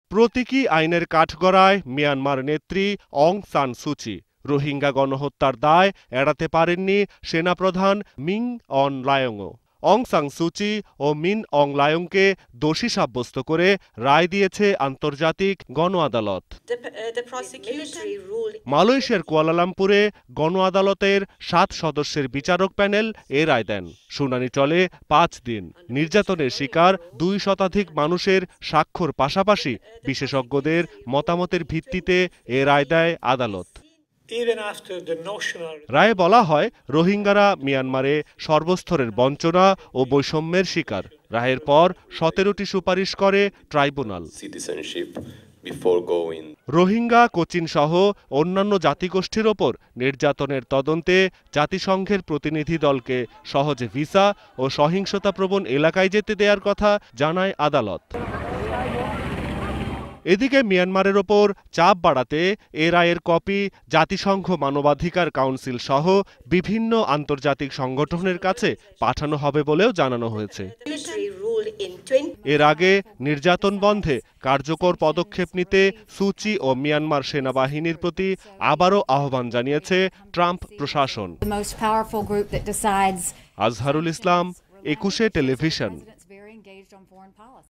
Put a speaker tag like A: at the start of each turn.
A: প্রতীকী আইনের কাঠগড়ায় মিয়ানমার নেত্রী অং সান সুচি। রোহিঙ্গা গণহত্যার দায় এড়াতে পারেননি সেনাপ্রধান মিং অং লায়ংও। অং সান সুচি ও মিন অং লায়ংকে দোষী সাব্যস্ত করে রায় দিয়েছে আন্তর্জাতিক গণ আদালত। মালয়েশিয়ার কুয়ালালামপুরে গণ আদালতের 7 সদস্যের বিচারক প্যানেল এ রায় দেন। শুনানি চলে 5 দিন। নির্যাতনের শিকার 2 শতাধিক মানুষের স্বাক্ষর পাশাপাশি বিশেষজ্ঞদের মতামতের ভিত্তিতে এ রায় দেয় আদালত। রায়ে বলা হয়, রোহিঙ্গারা মিয়ানমারে সর্বস্তরের বঞ্চনা ও বৈষম্যের শিকার। রায়ের পর 17টি সুপারিশ করে ট্রাইব্যুনাল। রোহিঙ্গা, কোচিন সহ অন্যান্য জাতিগোষ্ঠীর ওপর নির্যাতনের তদন্তে জাতিসংঘের প্রতিনিধি দলকে সহজে ভিসা ও সহিংসতাপ্রবণ এলাকায় যেতে দেওয়ার কথা জানায় আদালত। এদিকে মিয়ানমারের ওপর চাপ বাড়াতে এ রায়ের কপি জাতিসংঘ মানবাধিকার কাউন্সিল সহ বিভিন্ন আন্তর্জাতিক সংগঠনের কাছে পাঠানো হবে বলেও জানানো হয়েছে। এর আগে নির্যাতন বন্ধে কার্যকর পদক্ষেপ নিতে সুচি ও মিয়ানমার সেনাবাহিনীর প্রতি আবারও আহ্বান জানিয়েছে ট্রাম্প প্রশাসন। আজহারুল ইসলাম, 21 টেলিভিশন।